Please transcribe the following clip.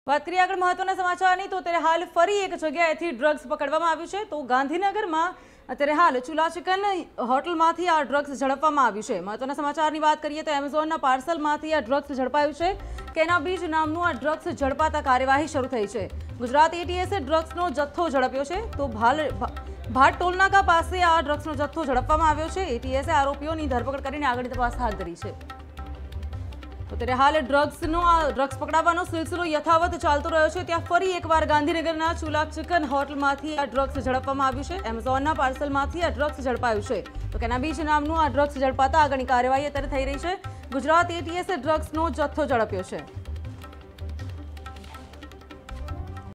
વાત કરીએ આગળ મહત્વના સમાચારની તો અત્યારે હાલ ફરી એક જગ્યાએથી ડ્રગ્સ પકડવામાં આવ્યું છે તો ગાંધીનગરમાં અત્યારે હાલ ચૂલા ચિકન હોટલમાંથી આ ડ્રગ્સ ઝડપવામાં આવ્યું છે। મહત્વના સમાચારની વાત કરીએ તો એમેઝોનના પાર્સલમાંથી આ ડ્રગ્સ ઝડપાયું છે। કેનાબીજ નામનું આ ડ્રગ્સ ઝડપાતા કાર્યવાહી શરૂ થઈ છે। ગુજરાત એટીએસે ડ્રગ્સનો જથ્થો ઝડપ્યો છે તો ભાટ ટોલનાકા પાસે આ ડ્રગ્સનો જથ્થો ઝડપવામાં આવ્યો છે। એટીએસે આરોપીઓની ધરપકડ કરીને આગળની તપાસ હાથ ધરી છે। તો ત્યારે હાલ ડ્રગ્સ પકડાવવાનો સિલસિલો યથાવત ચાલતો રહ્યો છે ત્યાં ફરી એકવાર ગાંધીનગરના ચૂલા ચિકન હોટલમાંથી આ ડ્રગ્સ ઝડપવામાં આવ્યું છે। એમેઝોનના પાર્સલમાંથી આ ડ્રગ્સ ઝડપાયું છે તો કેનાબીજ નામનું આ ડ્રગ્સ ઝડપાતા આગળની કાર્યવાહી અત્યારે થઈ રહી છે। ગુજરાત એટીએસે ડ્રગ્સનો જથ્થો ઝડપ્યો છે।